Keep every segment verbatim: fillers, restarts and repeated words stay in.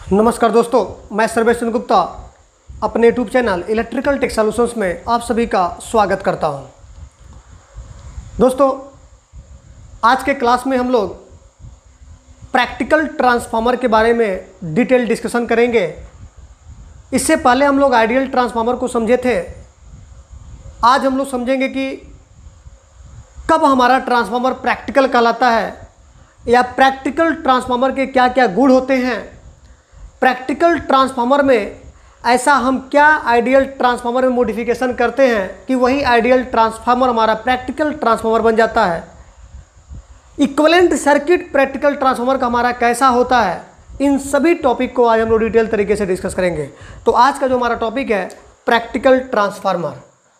नमस्कार दोस्तों, मैं सर्वेश चंद्र गुप्ता अपने YouTube channel electrical tech solutions में आप सभी का स्वागत करता हूं। दोस्तों, आज के क्लास में हम लोग प्रैक्टिकल ट्रांसफार्मर के बारे में डिटेल डिस्कशन करेंगे। इससे पहले हम लोग आइडियल ट्रांसफार्मर को समझे थे। आज हम लोग समझेंगे कि कब हमारा ट्रांसफार्मर प्रैक्टिकल कहलाता है या प्रैक्टिकल ट्रांसफार्मर के क्या क्या गुण होते हैं। प्रैक्टिकल ट्रांसफार्मर में ऐसा हम क्या आइडियल ट्रांसफार्मर में मॉडिफिकेशन करते हैं कि वही आइडियल ट्रांसफार्मर हमारा प्रैक्टिकल ट्रांसफार्मर बन जाता है। इक्विवेलेंट सर्किट प्रैक्टिकल ट्रांसफार्मर का हमारा कैसा होता है, इन सभी टॉपिक को आज हम लोग डिटेल तरीके से डिस्कस करेंगे। तो आज का जो हमारा टॉपिक है प्रैक्टिकल ट्रांसफार्मर।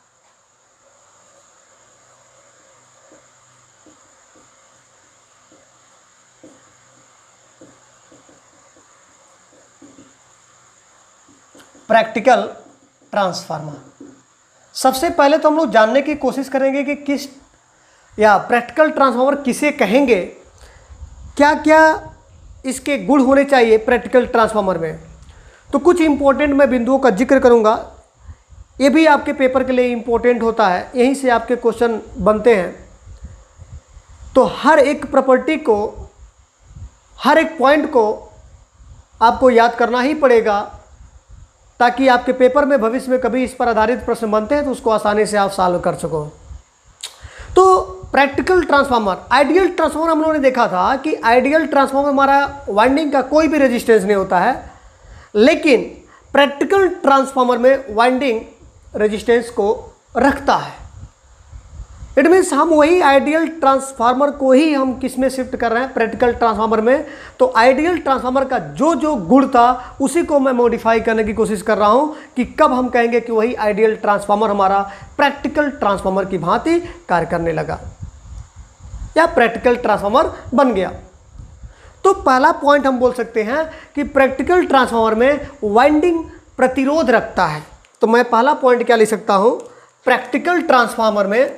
प्रैक्टिकल ट्रांसफार्मर सबसे पहले तो हम लोग जानने की कोशिश करेंगे कि किस या प्रैक्टिकल ट्रांसफार्मर किसे कहेंगे, क्या क्या इसके गुण होने चाहिए प्रैक्टिकल ट्रांसफार्मर में। तो कुछ इंपॉर्टेंट मैं बिंदुओं का जिक्र करूंगा। ये भी आपके पेपर के लिए इंपॉर्टेंट होता है, यहीं से आपके क्वेश्चन बनते हैं। तो हर एक प्रॉपर्टी को, हर एक पॉइंट को आपको याद करना ही पड़ेगा ताकि आपके पेपर में भविष्य में कभी इस पर आधारित प्रश्न बनते हैं तो उसको आसानी से आप सॉल्व कर सको। तो प्रैक्टिकल ट्रांसफार्मर, आइडियल ट्रांसफार्मर हम लोगों ने देखा था कि आइडियल ट्रांसफार्मर हमारा वाइंडिंग का कोई भी रेजिस्टेंस नहीं होता है, लेकिन प्रैक्टिकल ट्रांसफार्मर में वाइंडिंग रेजिस्टेंस को रखता है। इट मीन्स हम वही आइडियल ट्रांसफार्मर को ही हम किस में शिफ्ट कर रहे हैं, प्रैक्टिकल ट्रांसफार्मर में। तो आइडियल ट्रांसफार्मर का जो जो गुण था उसी को मैं मॉडिफाई करने की कोशिश कर रहा हूं कि कब हम कहेंगे कि वही आइडियल ट्रांसफार्मर हमारा प्रैक्टिकल ट्रांसफार्मर की भांति कार्य करने लगा या प्रैक्टिकल ट्रांसफार्मर बन गया। तो पहला पॉइंट हम बोल सकते हैं कि प्रैक्टिकल ट्रांसफार्मर में वाइंडिंग प्रतिरोध रखता है। तो मैं पहला पॉइंट क्या लिख सकता हूं, प्रैक्टिकल ट्रांसफार्मर में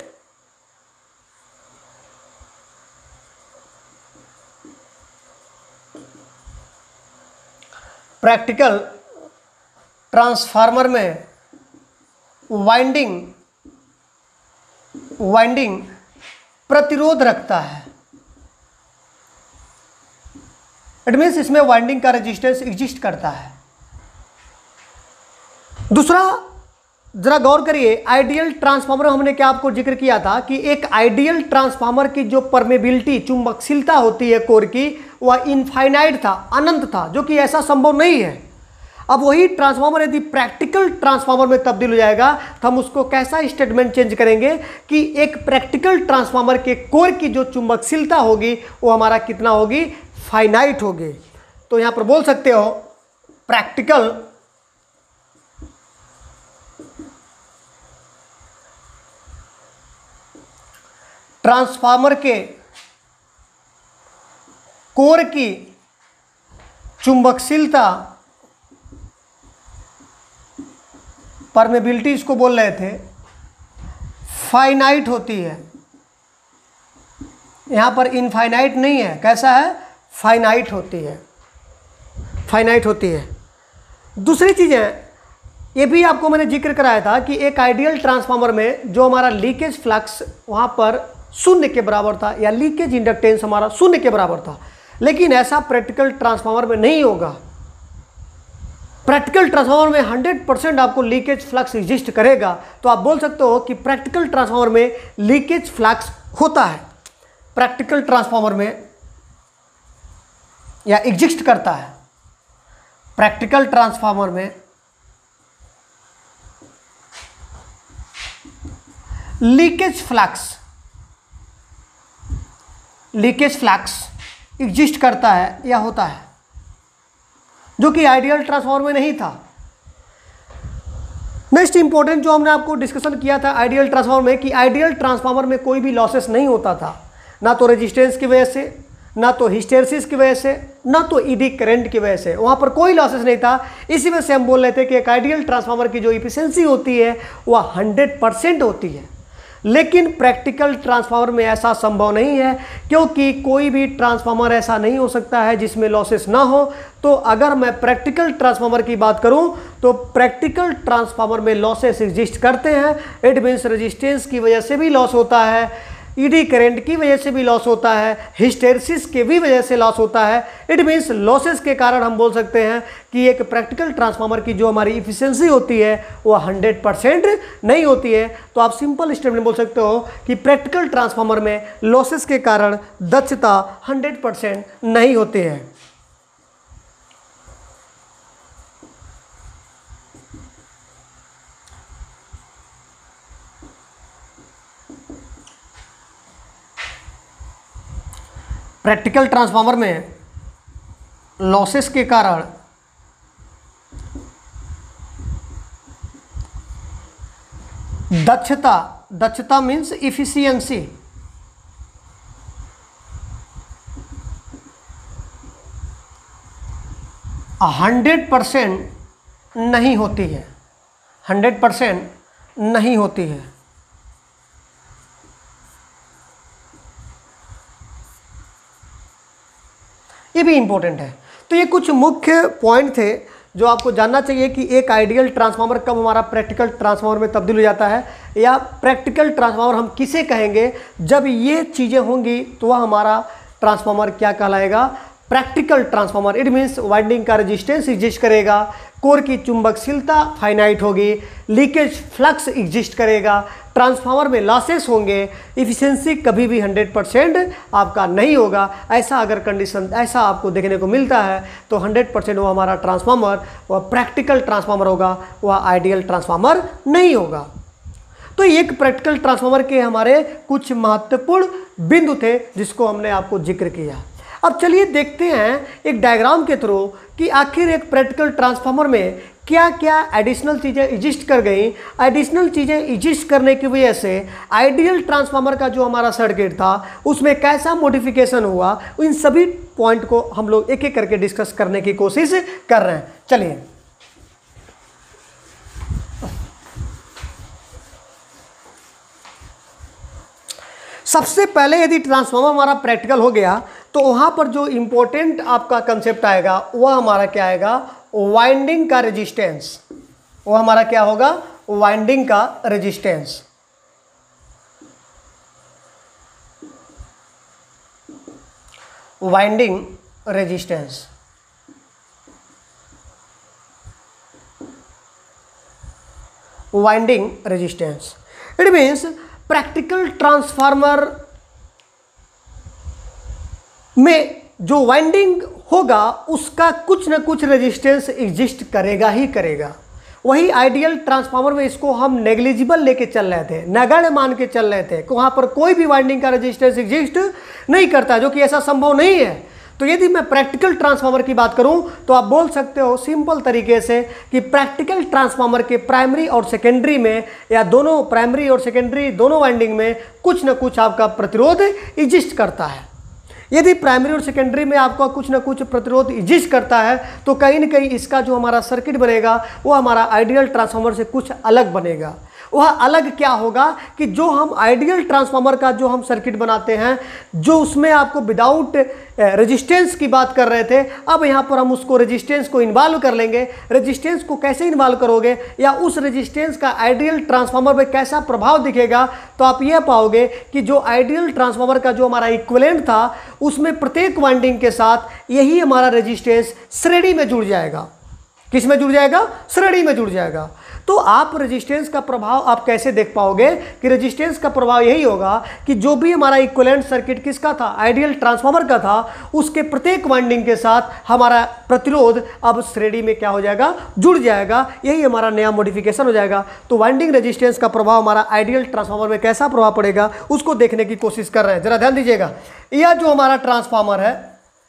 प्रैक्टिकल ट्रांसफार्मर में वाइंडिंग वाइंडिंग प्रतिरोध रखता है। इट मीन्स इसमें वाइंडिंग का रेजिस्टेंस एग्जिस्ट करता है। दूसरा, जरा गौर करिए, आइडियल ट्रांसफार्मर हमने क्या आपको जिक्र किया था कि एक आइडियल ट्रांसफार्मर की जो परमेबिलिटी, चुंबकशीलता होती है कोर की, वह इनफाइनाइट था, अनंत था, जो कि ऐसा संभव नहीं है। अब वही ट्रांसफार्मर यदि प्रैक्टिकल ट्रांसफार्मर में तब्दील हो जाएगा तो हम उसको कैसा स्टेटमेंट चेंज करेंगे कि एक प्रैक्टिकल ट्रांसफार्मर के कोर की जो चुंबकशीलता होगी वो हमारा कितना होगी, फाइनाइट होगी। तो यहां पर बोल सकते हो प्रैक्टिकल ट्रांसफार्मर के कोर की चुंबकशीलता, परमेबिलिटी इसको बोल रहे थे, फाइनाइट होती है। यहां पर इनफाइनाइट नहीं है, कैसा है, फाइनाइट होती है, फाइनाइट होती है। दूसरी चीज है, ये भी आपको मैंने जिक्र कराया था कि एक आइडियल ट्रांसफार्मर में जो हमारा लीकेज फ्लक्स वहां पर शून्य के बराबर था या लीकेज इंडक्टेंस हमारा शून्य के बराबर था, लेकिन ऐसा प्रैक्टिकल ट्रांसफार्मर में नहीं होगा। प्रैक्टिकल ट्रांसफार्मर में हंड्रेड परसेंट आपको लीकेज फ्लक्स एग्जिस्ट करेगा। तो आप बोल सकते हो कि प्रैक्टिकल ट्रांसफार्मर में लीकेज फ्लक्स होता है, प्रैक्टिकल ट्रांसफार्मर में या एग्जिस्ट करता है। प्रैक्टिकल ट्रांसफार्मर में leakage flux leakage flux exist करता है या होता है, जो कि आइडियल ट्रांसफार्मर में नहीं था। नेक्स्ट इंपॉर्टेंट जो हमने आपको डिस्कशन किया था आइडियल ट्रांसफार्मर में कि आइडियल ट्रांसफार्मर में कोई भी लॉसेस नहीं होता था, ना तो रेजिस्टेंस की वजह से, ना तो हिस्टेरेसिस की वजह से, ना तो ईडी करंट की वजह से, वहां पर कोई लॉसेस नहीं था। इसी वजह से हम बोल रहे थे कि एक आइडियल ट्रांसफार्मर की जो इफिशिएंसी होती है वह हंड्रेड परसेंट होती है। लेकिन प्रैक्टिकल ट्रांसफार्मर में ऐसा संभव नहीं है, क्योंकि कोई भी ट्रांसफार्मर ऐसा नहीं हो सकता है जिसमें लॉसेस ना हो। तो अगर मैं प्रैक्टिकल ट्रांसफार्मर की बात करूं तो प्रैक्टिकल ट्रांसफार्मर में लॉसेस एग्जिस्ट करते हैं। इट मीन्स रेजिस्टेंस की वजह से भी लॉस होता है, ईडी करंट की वजह से भी लॉस होता है, हिस्टेरिसिस के भी वजह से लॉस होता है। इट मीन्स लॉसेस के कारण हम बोल सकते हैं कि एक प्रैक्टिकल ट्रांसफार्मर की जो हमारी इफिशिएंसी होती है वो हंड्रेड परसेंट नहीं होती है। तो आप सिंपल स्टेटमेंट बोल सकते हो कि प्रैक्टिकल ट्रांसफार्मर में लॉसेस के कारण दक्षता हंड्रेड परसेंट नहीं होती है। प्रैक्टिकल ट्रांसफार्मर में लॉसेस के कारण दक्षता, दक्षता मीन्स इफिशियंसी, हंड्रेड परसेंट नहीं होती है, हंड्रेड परसेंट नहीं होती है। ये भी इंपॉर्टेंट है। तो ये कुछ मुख्य पॉइंट थे जो आपको जानना चाहिए कि एक आइडियल ट्रांसफार्मर कब हमारा प्रैक्टिकल ट्रांसफार्मर में तब्दील हो जाता है, या प्रैक्टिकल ट्रांसफार्मर हम किसे कहेंगे। जब ये चीज़ें होंगी तो वह हमारा ट्रांसफार्मर क्या कहलाएगा, practical transformer. It means winding का रेजिस्टेंस एग्जिस्ट करेगा, कोर की चुंबकशीलता फाइनाइट होगी, लीकेज फ्लक्स एग्जिस्ट करेगा, ट्रांसफार्मर में लॉसेस होंगे, इफिशिएंसी कभी भी हंड्रेड परसेंट आपका नहीं होगा। ऐसा अगर कंडीशन ऐसा आपको देखने को मिलता है तो हंड्रेड परसेंट वो हमारा ट्रांसफार्मर वह प्रैक्टिकल ट्रांसफार्मर होगा, वह आइडियल ट्रांसफार्मर नहीं होगा। तो एक प्रैक्टिकल ट्रांसफार्मर के हमारे कुछ महत्वपूर्ण बिंदु थे जिसको हमने आपको जिक्र किया। अब चलिए देखते हैं एक डायग्राम के थ्रू कि आखिर एक प्रैक्टिकल ट्रांसफार्मर में क्या क्या एडिशनल चीज़ें एग्जिस्ट कर गई। एडिशनल चीज़ें एग्जिस्ट करने की वजह से आइडियल ट्रांसफार्मर का जो हमारा सर्किट था उसमें कैसा मॉडिफिकेशन हुआ, इन सभी पॉइंट को हम लोग एक एक करके डिस्कस करने की कोशिश कर रहे हैं। चलिए सबसे पहले यदि ट्रांसफार्मर हमारा प्रैक्टिकल हो गया तो वहाँ पर जो इम्पोर्टेंट आपका कंसेप्ट आएगा वह हमारा क्या आएगा, वाइंडिंग का रेजिस्टेंस। वो हमारा क्या होगा, वाइंडिंग का resistance. Winding resistance winding resistance it means practical transformer में जो वाइंडिंग होगा उसका कुछ न कुछ रेजिस्टेंस एग्जिस्ट करेगा ही करेगा। वही आइडियल ट्रांसफार्मर में इसको हम नेग्लिजिबल लेके चल रहे थे, नगण्य मान के चल रहे थे कि वहाँ पर कोई भी वाइंडिंग का रेजिस्टेंस एग्जिस्ट नहीं करता, जो कि ऐसा संभव नहीं है। तो यदि मैं प्रैक्टिकल ट्रांसफार्मर की बात करूं तो आप बोल सकते हो सिंपल तरीके से कि प्रैक्टिकल ट्रांसफार्मर के प्राइमरी और सेकेंडरी में, या दोनों प्राइमरी और सेकेंडरी दोनों वाइंडिंग में कुछ न कुछ आपका प्रतिरोध एग्जिस्ट करता है। यदि प्राइमरी और सेकेंडरी में आपका कुछ ना कुछ प्रतिरोध एग्जिस्ट करता है तो कहीं ना कहीं इसका जो हमारा सर्किट बनेगा वो हमारा आइडियल ट्रांसफार्मर से कुछ अलग बनेगा। वह अलग क्या होगा कि जो हम आइडियल ट्रांसफार्मर का जो हम सर्किट बनाते हैं, जो उसमें आपको विदाउट रेजिस्टेंस की बात कर रहे थे, अब यहाँ पर हम उसको रेजिस्टेंस को इन्वॉल्व कर लेंगे। रेजिस्टेंस को कैसे इन्वॉल्व करोगे या उस रेजिस्टेंस का आइडियल ट्रांसफार्मर में कैसा प्रभाव दिखेगा, तो आप यह पाओगे कि जो आइडियल ट्रांसफार्मर का जो हमारा इक्विवेलेंट था उसमें प्रत्येक वाइंडिंग के साथ यही हमारा रेजिस्टेंस श्रेणी में जुड़ जाएगा। किस में जुड़ जाएगा, श्रेणी में जुड़ जाएगा। तो आप रेजिस्टेंस का प्रभाव आप कैसे देख पाओगे कि रेजिस्टेंस का प्रभाव यही होगा कि जो भी हमारा इक्विवेलेंट सर्किट किसका था, आइडियल ट्रांसफार्मर का था, उसके प्रत्येक वाइंडिंग के साथ हमारा प्रतिरोध अब श्रेणी में क्या हो जाएगा, जुड़ जाएगा। यही हमारा नया मॉडिफिकेशन हो जाएगा। तो वाइंडिंग रेजिस्टेंस का प्रभाव हमारा आइडियल ट्रांसफार्मर में कैसा प्रभाव पड़ेगा उसको देखने की कोशिश कर रहे हैं। जरा ध्यान दीजिएगा, यह जो हमारा ट्रांसफार्मर है,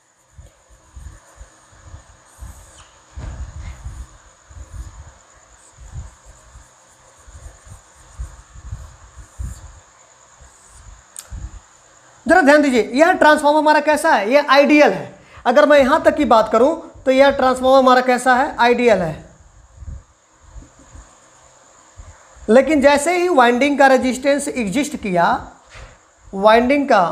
जरा ध्यान दीजिए, यह ट्रांसफार्मर हमारा कैसा है, यह आइडियल है। अगर मैं यहां तक की बात करूं तो यह ट्रांसफार्मर हमारा कैसा है, आइडियल है। लेकिन जैसे ही वाइंडिंग का रेजिस्टेंस एग्जिस्ट किया, वाइंडिंग का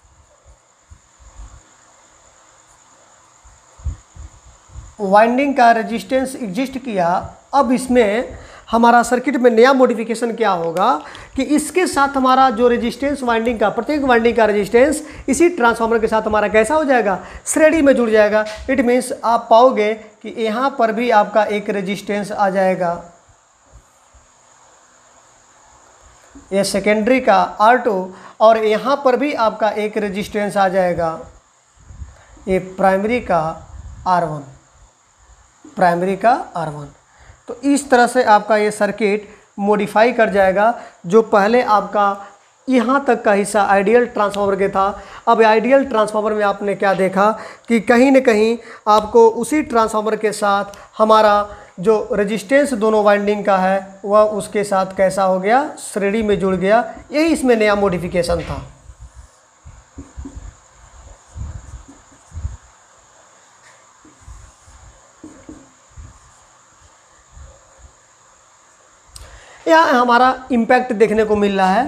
वाइंडिंग का रेजिस्टेंस एग्जिस्ट किया, अब इसमें हमारा सर्किट में नया मॉडिफिकेशन क्या होगा कि इसके साथ हमारा जो रेजिस्टेंस वाइंडिंग का, प्रत्येक वाइंडिंग का रेजिस्टेंस इसी ट्रांसफार्मर के साथ हमारा कैसा हो जाएगा, श्रेणी में जुड़ जाएगा। इट मीन्स आप पाओगे कि यहाँ पर भी आपका एक रेजिस्टेंस आ जाएगा, ये सेकेंडरी का आर टू, और यहाँ पर भी आपका एक रेजिस्टेंस आ जाएगा, ये प्राइमरी का आर वन, प्राइमरी का आर वन। तो इस तरह से आपका ये सर्किट मॉडिफाई कर जाएगा। जो पहले आपका यहाँ तक का हिस्सा आइडियल ट्रांसफार्मर के था, अब आइडियल ट्रांसफार्मर में आपने क्या देखा कि कहीं न कहीं आपको उसी ट्रांसफार्मर के साथ हमारा जो रेजिस्टेंस दोनों वाइंडिंग का है वह उसके साथ कैसा हो गया, श्रेणी में जुड़ गया। यही इसमें नया मॉडिफिकेशन था। यहाँ हमारा इम्पैक्ट देखने को मिल रहा है,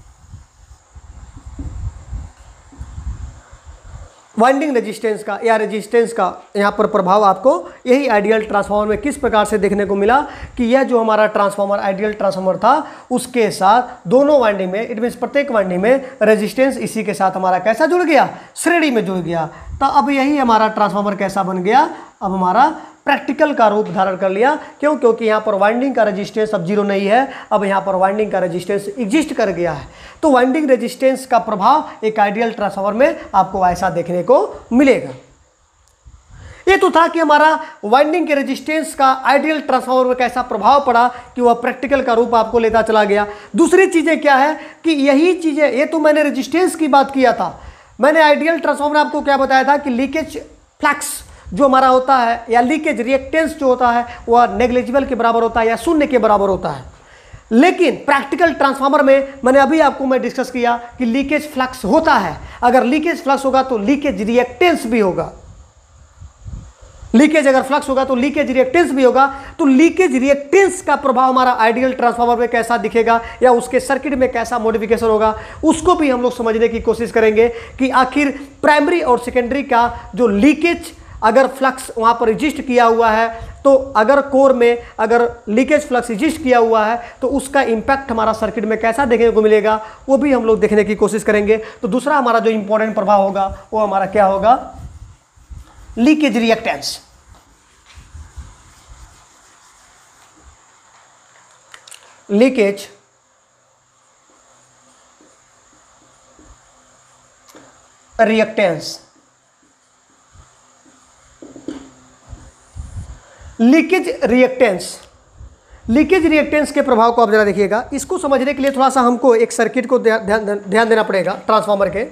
वाइंडिंग रेजिस्टेंस का या रेजिस्टेंस का यहाँ पर प्रभाव आपको यही आइडियल ट्रांसफार्मर में किस प्रकार से देखने को मिला कि यह जो हमारा ट्रांसफार्मर आइडियल ट्रांसफार्मर था उसके साथ दोनों वाइंडिंग में, इट मीन्स प्रत्येक वाइंडिंग में रेजिस्टेंस इसी के साथ हमारा कैसा जुड़ गया, श्रेणी में जुड़ गया। तो अब यही हमारा ट्रांसफार्मर कैसा बन गया, अब हमारा प्रैक्टिकल का रूप धारण कर लिया। क्यों? क्योंकि यहाँ पर वाइंडिंग का रेजिस्टेंस अब जीरो नहीं है, अब यहाँ पर वाइंडिंग का रेजिस्टेंस एग्जिस्ट कर गया है। तो वाइंडिंग रेजिस्टेंस का प्रभाव एक आइडियल ट्रांसफार्मर में आपको ऐसा देखने को मिलेगा। ये तो था कि हमारा वाइंडिंग के रेजिस्टेंस का आइडियल ट्रांसफार्मर में कैसा प्रभाव पड़ा कि वह प्रैक्टिकल का रूप आपको लेता चला गया। दूसरी चीज़ें क्या है कि यही चीज़ें, ये तो मैंने रेजिस्टेंस की बात किया था, मैंने आइडियल ट्रांसफार्मर में आपको क्या बताया था कि लीकेज फ्लक्स जो हमारा होता है या लीकेज रिएक्टेंस जो होता है वह नेग्लिजिबल के बराबर होता है या शून्य के बराबर होता है। लेकिन प्रैक्टिकल ट्रांसफार्मर में मैंने अभी आपको मैं डिस्कस किया कि लीकेज फ्लक्स होता है। अगर लीकेज फ्लक्स होगा तो लीकेज रिएक्टेंस भी होगा, लीकेज अगर फ्लक्स होगा तो लीकेज रिएक्टेंस भी होगा। तो लीकेज रिएक्टेंस का प्रभाव हमारा आइडियल ट्रांसफार्मर में कैसा दिखेगा या उसके सर्किट में कैसा मॉडिफिकेशन होगा, उसको भी हम लोग समझने की कोशिश करेंगे कि आखिर प्राइमरी और सेकेंडरी का जो लीकेज अगर फ्लक्स वहाँ पर एग्जिस्ट किया हुआ है, तो अगर कोर में अगर लीकेज फ्लक्स एग्जिस्ट किया हुआ है तो उसका इम्पैक्ट हमारा सर्किट में कैसा देखने को मिलेगा, वो भी हम लोग देखने की कोशिश करेंगे। तो दूसरा हमारा जो इंपॉर्टेंट प्रभाव होगा वो हमारा क्या होगा, leakage reactance. Leakage reactance, leakage reactance, leakage reactance के प्रभाव को आप जरा देखिएगा। इसको समझने के लिए थोड़ा सा हमको एक सर्किट को ध्यान ध्यान देना पड़ेगा ट्रांसफार्मर के।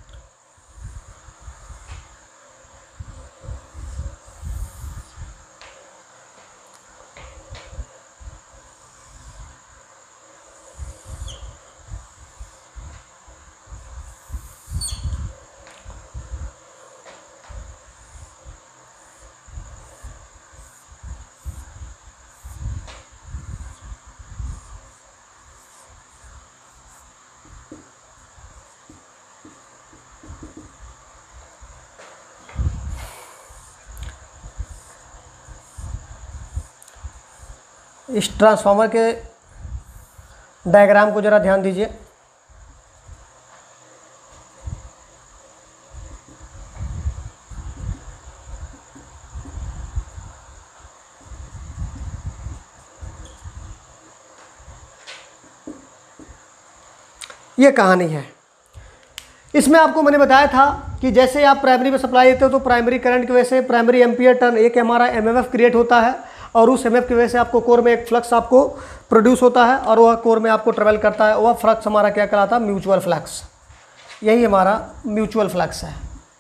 इस ट्रांसफार्मर के डायग्राम को जरा ध्यान दीजिए। ये कहानी है। इसमें आपको मैंने बताया था कि जैसे आप प्राइमरी में सप्लाई देते हो तो प्राइमरी करंट की वजह से प्राइमरी एम्पियर टर्न एक हमारा एमएमएफ क्रिएट होता है और उस एमएफ की वजह से आपको कोर में एक फ्लक्स आपको प्रोड्यूस होता है और वह कोर में आपको ट्रेवल करता है। वह फ्लक्स हमारा क्या कहलाता है, म्यूचुअल फ्लक्स। यही हमारा म्यूचुअल फ्लक्स है।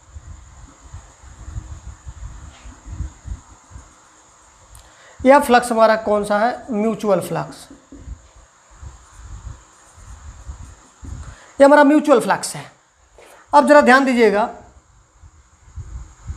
यह फ्लक्स हमारा कौन सा है, म्यूचुअल फ्लक्स। यह हमारा म्यूचुअल फ्लक्स है। अब जरा ध्यान दीजिएगा,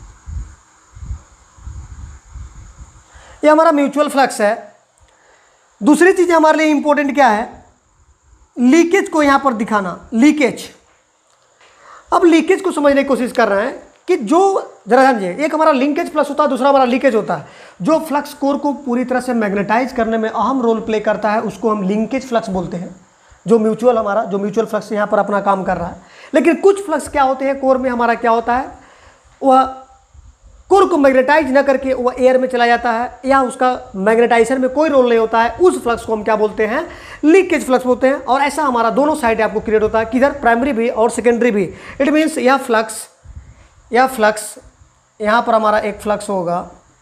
यह हमारा म्यूचुअल फ्लक्स है। दूसरी चीज़ हमारे लिए इंपॉर्टेंट क्या है, लीकेज को यहाँ पर दिखाना। लीकेज, अब लीकेज को समझने की कोशिश कर रहे हैं कि जो जरा समझिए, एक हमारा लिंकेज फ्लक्स होता है, दूसरा हमारा लीकेज होता है। जो फ्लक्स कोर को पूरी तरह से मैग्नेटाइज करने में अहम रोल प्ले करता है उसको हम लिंकेज फ्लक्स बोलते हैं, जो म्यूचुअल हमारा जो म्यूचुअल फ्लक्स यहाँ पर अपना काम कर रहा है। लेकिन कुछ फ्लक्स क्या होते हैं कोर में, हमारा क्या होता है, वह कोर को मैग्नेटाइज न करके वह एयर में चला जाता है या उसका मैग्नेटाइजेशन में कोई रोल नहीं होता है, उस फ्लक्स को हम क्या बोलते हैं, लीकेज फ्लक्स बोलते हैं। और ऐसा हमारा दोनों साइड आपको क्रिएट होता है, किधर, प्राइमरी भी और सेकेंडरी भी। इट मीन्स यह फ्लक्स यह फ्लक्स यहाँ पर हमारा एक फ्लक्स होगा,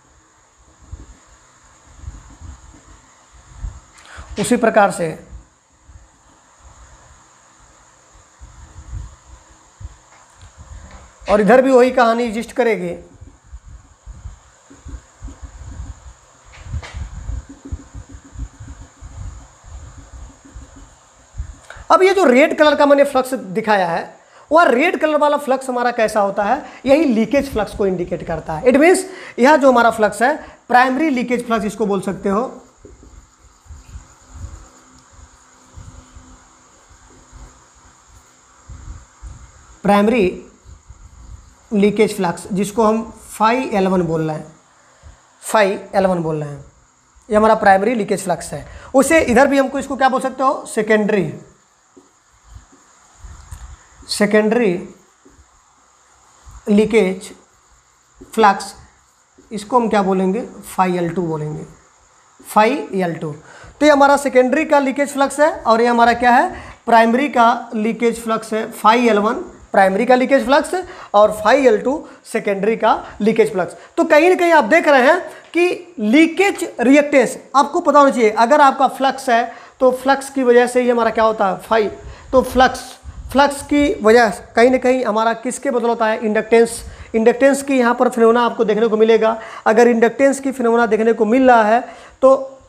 उसी प्रकार से और इधर भी वही कहानी एग्जिस्ट करेगी। अब ये जो रेड कलर का मैंने फ्लक्स दिखाया है, वह रेड कलर वाला फ्लक्स हमारा कैसा होता है, यही लीकेज फ्लक्स को इंडिकेट करता है। इट मीन्स यह जो हमारा फ्लक्स है प्राइमरी लीकेज फ्लक्स इसको बोल सकते हो। प्राइमरी लीकेज फ्लक्स जिसको हम फाई एल वन बोल रहे हैं, फाई एल वन बोल रहे हैं, ये हमारा प्राइमरी लीकेज फ्लक्स है। उसे इधर भी हमको इसको क्या बोल सकते हो, सेकेंडरी सेकेंडरी लीकेज फ्लक्स, इसको हम क्या बोलेंगे, फाई एल टू बोलेंगे, फाई एल टू। तो ये हमारा सेकेंडरी का लीकेज फ्लक्स है और ये हमारा क्या है, प्राइमरी का लीकेज फ्लक्स है। फाई एल वन प्राइमरी का लीकेज फ्लक्स और फाई एल टू सेकेंडरी का लीकेज फ्लक्स। तो कहीं ना कहीं आप देख रहे हैं कि लीकेज रिएक्टेंस आपको पता होना चाहिए। अगर आपका फ्लक्स है तो फ्लक्स की वजह से ही हमारा क्या होता है, फाई, तो फ्लक्स फ्लक्स की वजह कहीं ना कहीं हमारा किसके बदल होता है, इंडक्टेंस। इंडक्टेंस की यहाँ पर फिनोमेना आपको देखने को मिलेगा। अगर इंडक्टेंस की फिनोमेना देखने को मिल रहा है तो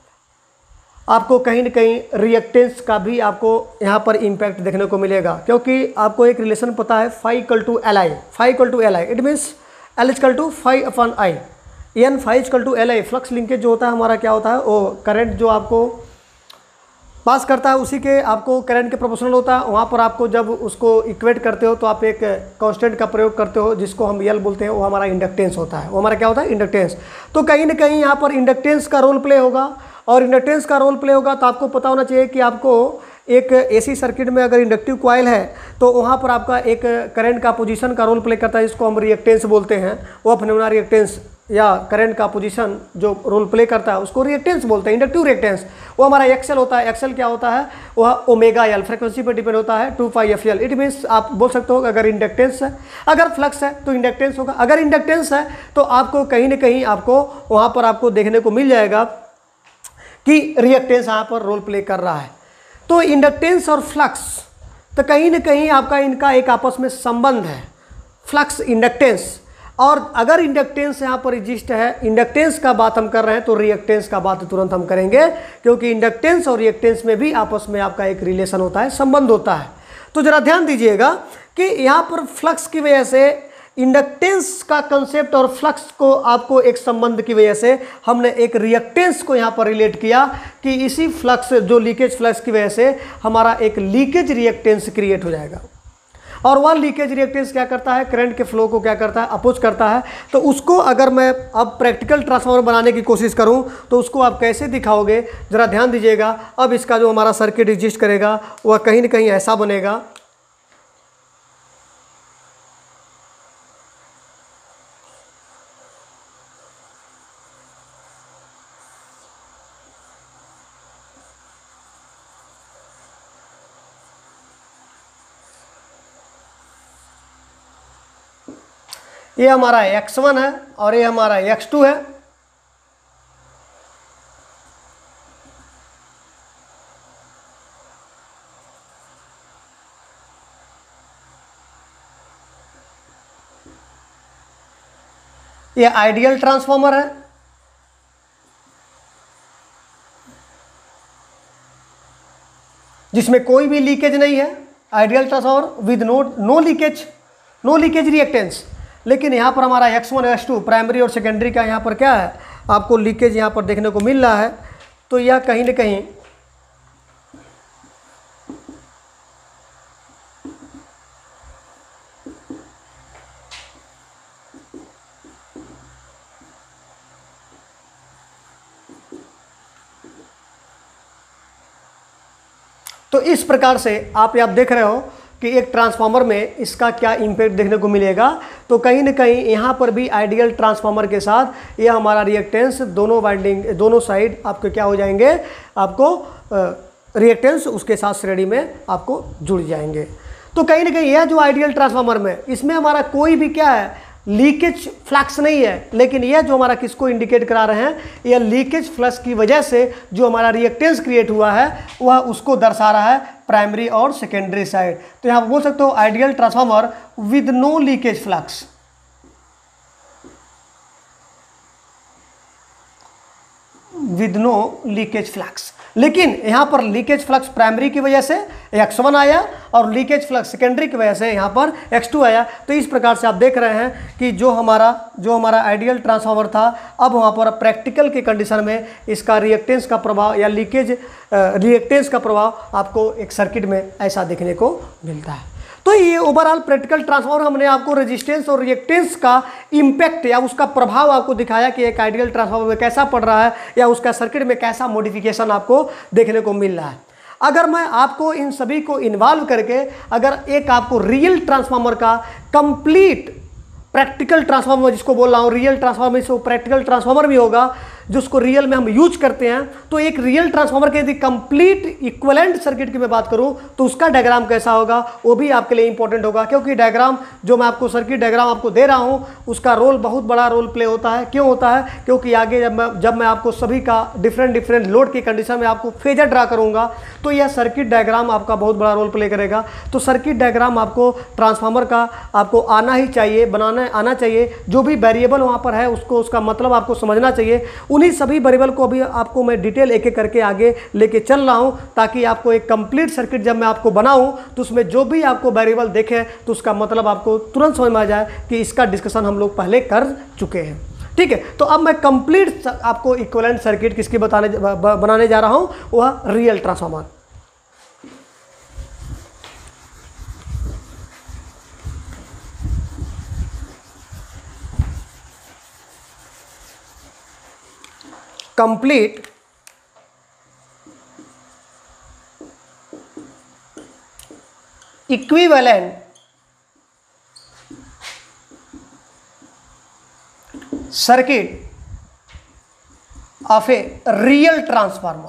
आपको कहीं ना कहीं रिएक्टेंस का भी आपको यहाँ पर इम्पैक्ट देखने को मिलेगा, क्योंकि आपको एक रिलेशन पता है, phi equal to L I, phi equal to L I. It means L equal to phi upon I, N phi equal to L I. Flux linkage जो होता है हमारा क्या होता है, वो करंट जो आपको पास करता है उसी के आपको करंट के प्रोपोर्शनल होता है। वहाँ पर आपको जब उसको इक्वेट करते हो तो आप एक कांस्टेंट का प्रयोग करते हो जिसको हम यल बोलते हैं, वो हमारा इंडक्टेंस होता है। वो हमारा क्या होता है, इंडक्टेंस। तो कहीं ना कहीं यहाँ पर इंडक्टेंस का रोल प्ले होगा और इंडक्टेंस का रोल प्ले होगा तो आपको पता होना चाहिए कि आपको एक एसी सर्किट में अगर इंडक्टिव कॉइल है तो वहाँ पर आपका एक करंट का पोजीशन का रोल प्ले करता है जिसको हम रिएक्टेंस बोलते हैं। वो फिनोमेना रिएक्टेंस या करंट का पोजीशन जो रोल प्ले करता है उसको रिएक्टेंस बोलते हैं, इंडक्टिव रिएक्टेंस। वो हमारा एक्सेल होता है। एक्सेल क्या होता है, वह ओमेगा एल, फ्रिक्वेंसी पर डिपेंड होता है, two pi F L. It means आप बोल सकते हो अगर इंडक्टेंस है, अगर फ्लक्स है तो इंडक्टेंस होगा। अगर इंडक्टेंस है तो आपको कहीं ना कहीं आपको वहाँ पर आपको देखने को मिल जाएगा कि रिएक्टेंस यहाँ पर रोल प्ले कर रहा है। तो इंडक्टेंस और फ्लक्स तो कहीं ना कहीं आपका इनका एक आपस में संबंध है, फ्लक्स इंडक्टेंस। और अगर इंडक्टेंस यहाँ पर एग्जिस्ट है, इंडक्टेंस का बात हम कर रहे हैं तो रिएक्टेंस का बात तुरंत हम करेंगे, क्योंकि इंडक्टेंस और रिएक्टेंस में भी आपस में आपका एक रिलेशन होता है, संबंध होता है। तो जरा ध्यान दीजिएगा कि यहाँ पर फ्लक्स की वजह से इंडक्टेंस का कंसेप्ट और फ्लक्स को आपको एक संबंध की वजह से हमने एक रिएक्टेंस को यहाँ पर रिलेट किया कि इसी फ्लक्स जो लीकेज फ्लक्स की वजह से हमारा एक लीकेज रिएक्टेंस क्रिएट हो जाएगा। और वह लीकेज रिएक्टेंस क्या करता है, करंट के फ्लो को क्या करता है, अपोज करता है। तो उसको अगर मैं अब प्रैक्टिकल ट्रांसफार्मर बनाने की कोशिश करूं तो उसको आप कैसे दिखाओगे, ज़रा ध्यान दीजिएगा। अब इसका जो हमारा सर्किट एग्जिस्ट करेगा वह कहीं ना कहीं ऐसा बनेगा। ये हमारा एक्स वन है और ये हमारा एक्स टू है। ये आइडियल ट्रांसफार्मर है। जिसमें कोई भी लीकेज नहीं है, ideal transformer with no no leakage, no leakage reactance. लेकिन यहाँ पर हमारा X one X two primary और सेकेंडरी का यहाँ पर क्या है, आपको लीकेज यहाँ पर देखने को मिल रहा है। तो यह कहीं ना कहीं तो इस प्रकार से आप आप देख रहे हो कि एक ट्रांसफार्मर में इसका क्या इम्पैक्ट देखने को मिलेगा। तो कहीं ना कहीं यहाँ पर भी आइडियल ट्रांसफार्मर के साथ यह हमारा रिएक्टेंस दोनों वाइंडिंग दोनों साइड आपके क्या हो जाएंगे, आपको रिएक्टेंस उसके साथ श्रेणी में आपको जुड़ जाएंगे। तो कहीं ना कहीं यह जो आइडियल ट्रांसफार्मर में इसमें हमारा कोई भी क्या है, लीकेज फ्लक्स नहीं है, लेकिन यह जो हमारा किसको इंडिकेट करा रहे हैं, यह लीकेज फ्लक्स की वजह से जो हमारा रिएक्टेंस क्रिएट हुआ है वह उसको दर्शा रहा है प्राइमरी और सेकेंडरी साइड। तो यहाँ बोल सकते हो ideal transformer with no leakage flux, with no leakage flux. लेकिन यहाँ पर लीकेज फ्लक्स प्राइमरी की वजह से एक्स वन आया और लीकेज फ्लक्स सेकेंडरी की वजह से यहाँ पर एक्स टू आया। तो इस प्रकार से आप देख रहे हैं कि जो हमारा जो हमारा आइडियल ट्रांसफार्मर था, अब वहाँ पर प्रैक्टिकल के कंडीशन में इसका रिएक्टेंस का प्रभाव या लीकेज रिएक्टेंस का प्रभाव आपको एक सर्किट में ऐसा देखने को मिलता है। तो ये ओवरऑल प्रैक्टिकल ट्रांसफार्मर हमने आपको रेजिस्टेंस और रिएक्टेंस का इम्पैक्ट या उसका प्रभाव आपको दिखाया कि एक आइडियल ट्रांसफार्मर में कैसा पड़ रहा है या उसका सर्किट में कैसा मॉडिफिकेशन आपको देखने को मिल रहा है। अगर मैं आपको इन सभी को इन्वॉल्व करके अगर एक आपको रियल ट्रांसफार्मर का कंप्लीट प्रैक्टिकल ट्रांसफार्मर जिसको बोल रहा हूँ, रियल ट्रांसफार्मर से प्रैक्टिकल ट्रांसफार्मर भी होगा जिसको रियल में हम यूज करते हैं। तो एक रियल ट्रांसफार्मर के यदि कंप्लीट इक्विवेलेंट सर्किट की मैं बात करूं तो उसका डायग्राम कैसा होगा वो भी आपके लिए इंपॉर्टेंट होगा, क्योंकि डायग्राम जो मैं आपको सर्किट डायग्राम आपको दे रहा हूं उसका रोल बहुत बड़ा रोल प्ले होता है। क्यों होता है? क्योंकि आगे जब मैं जब मैं आपको सभी का डिफरेंट डिफरेंट लोड की कंडीशन में आपको फेजर ड्रा करूंगा तो यह सर्किट डायग्राम आपका बहुत बड़ा रोल प्ले करेगा। तो सर्किट डायग्राम आपको ट्रांसफार्मर का आपको आना ही चाहिए, बनाना आना चाहिए। जो भी वेरिएबल वहाँ पर है उसको उसका मतलब आपको समझना चाहिए। उन्हीं सभी वेरिएबल को अभी आपको मैं डिटेल एक एक करके आगे लेके चल रहा हूँ ताकि आपको एक कंप्लीट सर्किट जब मैं आपको बनाऊँ तो उसमें जो भी आपको वेरिएबल देखे तो उसका मतलब आपको तुरंत समझ में आ जाए कि इसका डिस्कशन हम लोग पहले कर चुके हैं। ठीक है, तो अब मैं कंप्लीट आपको इक्विवेलेंट सर्किट किसकी बताने बनाने जा रहा हूँ, वह real transformer. Complete equivalent circuit of a real transformer.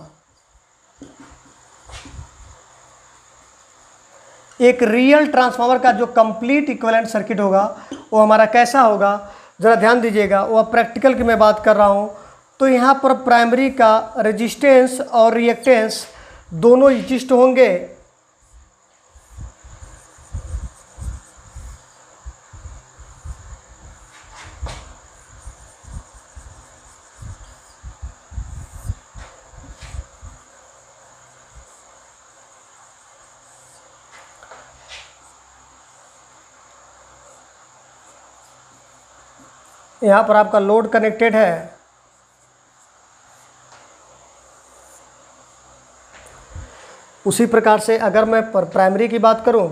एक रियल ट्रांसफार्मर का जो कंप्लीट इक्विवेलेंट सर्किट होगा वो हमारा कैसा होगा, जरा ध्यान दीजिएगा। वो प्रैक्टिकल की मैं बात कर रहा हूं तो यहाँ पर प्राइमरी का रेजिस्टेंस और रिएक्टेंस दोनों एग्जिस्ट होंगे। यहाँ पर आपका लोड कनेक्टेड है, उसी प्रकार से अगर मैं प्राइमरी की बात करूं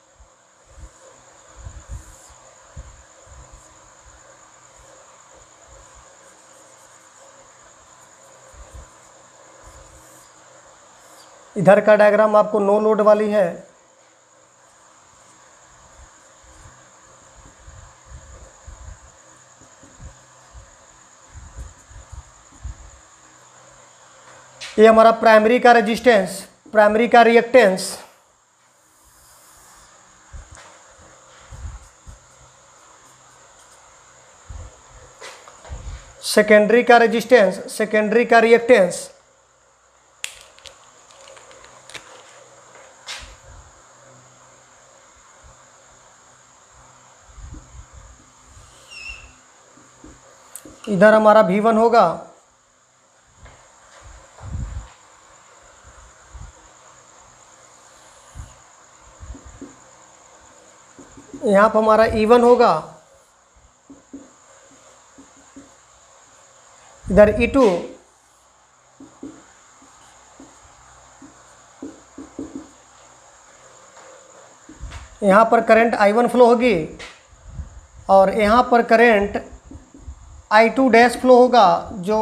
इधर का डायग्राम आपको नो लोड वाली है, ये हमारा प्राइमरी का रेजिस्टेंस, प्राइमरी का रिएक्टेंस, सेकेंडरी का रेजिस्टेंस, सेकेंडरी का रिएक्टेंस, इधर हमारा वी वन होगा, यहाँ पर हमारा ई वन होगा, इधर ई टू, यहाँ पर करंट आई वन फ्लो होगी और यहाँ पर current I two dash flow होगा जो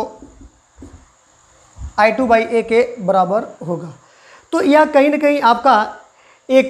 आई टू बाई ए के बराबर होगा। तो यह कहीं ना कहीं आपका एक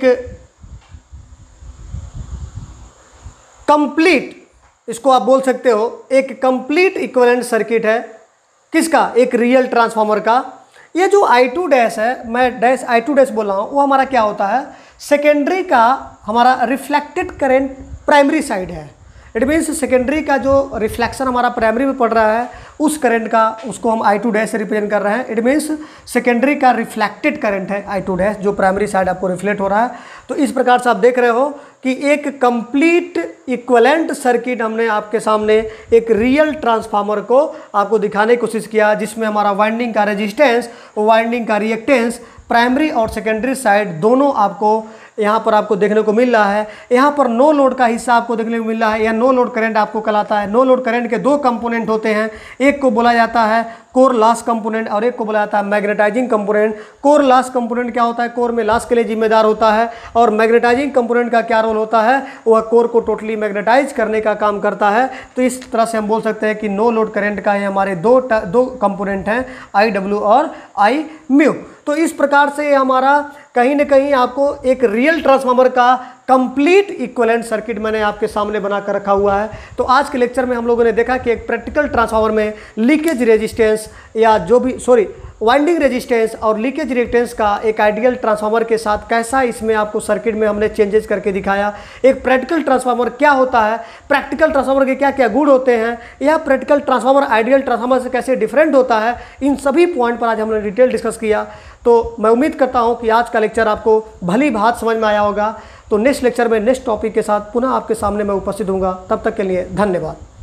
कंप्लीट, इसको आप बोल सकते हो एक कंप्लीट इक्विवेलेंट सर्किट है। किसका? एक रियल ट्रांसफार्मर का। ये जो आई टू डैश है, मैं डैश आई टू डैश बोल रहा हूँ, वो हमारा क्या होता है? सेकेंडरी का हमारा रिफ्लेक्टेड करंट प्राइमरी साइड है। इट मीन्स सेकेंडरी का जो रिफ्लेक्शन हमारा प्राइमरी में पड़ रहा है उस करंट का, उसको हम आई टू डैश से रिप्रेजेंट कर रहे हैं। इट मीन्स सेकेंडरी का रिफ्लेक्टेड करंट है आई टू डैश, जो प्राइमरी साइड आपको रिफ्लेक्ट हो रहा है। तो इस प्रकार से आप देख रहे हो कि एक कंप्लीट इक्विवेलेंट सर्किट हमने आपके सामने एक रियल ट्रांसफार्मर को आपको दिखाने की कोशिश किया, जिसमें हमारा वाइंडिंग का रेजिस्टेंस, वाइंडिंग का रिएक्टेंस, प्राइमरी और सेकेंडरी साइड दोनों आपको यहाँ पर आपको देखने को मिल रहा है। यहाँ पर नो लोड का हिस्सा आपको देखने को मिल रहा है। यह नो लोड करंट आपको कहलाता है। नो लोड करंट के दो कंपोनेंट होते हैं, एक को बोला जाता है कोर लॉस कंपोनेंट और एक को बोला जाता है magnetising component. Core loss component क्या होता है? कोर में लॉस के लिए जिम्मेदार होता है। और मैग्नेटाइजिंग कंपोनेंट का क्या रोल होता है? वह कोर को टोटली मैग्नेटाइज करने का काम करता है। तो इस तरह से हम बोल सकते हैं कि नो लोड करंट का ये हमारे दो दो कंपोनेंट हैं, आई डब्ल्यू और आई म्यू। तो इस प्रकार से हमारा कहीं ना कहीं आपको एक रियल ट्रांसफार्मर का कंप्लीट इक्विवेलेंट सर्किट मैंने आपके सामने बना कर रखा हुआ है। तो आज के लेक्चर में हम लोगों ने देखा कि एक प्रैक्टिकल ट्रांसफार्मर में लीकेज रेजिस्टेंस या जो भी सॉरी वाइंडिंग रेजिस्टेंस और लीकेज रिएक्टेंस का एक आइडियल ट्रांसफार्मर के साथ कैसा इसमें आपको सर्किट में हमने चेंजेस करके दिखाया। एक प्रैक्टिकल ट्रांसफार्मर क्या होता है, प्रैक्टिकल ट्रांसफार्मर के क्या क्या गुण होते हैं, यह प्रैक्टिकल ट्रांसफार्मर आइडियल ट्रांसफार्मर से कैसे डिफरेंट होता है, इन सभी पॉइंट पर आज हमने डिटेल डिस्कस किया। तो मैं उम्मीद करता हूँ कि आज का लेक्चर आपको भली भांति समझ में आया होगा। तो नेक्स्ट लेक्चर में नेक्स्ट टॉपिक के साथ पुनः आपके सामने मैं उपस्थित होऊंगा। तब तक के लिए धन्यवाद।